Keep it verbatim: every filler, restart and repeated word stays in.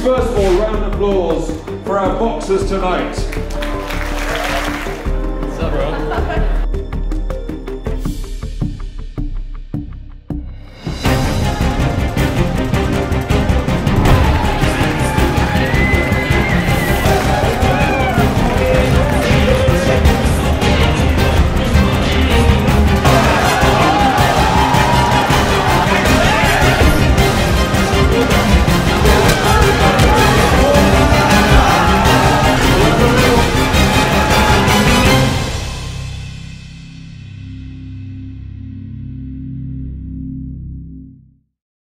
first of all, round of applause for our boxers tonight. What's up, bro?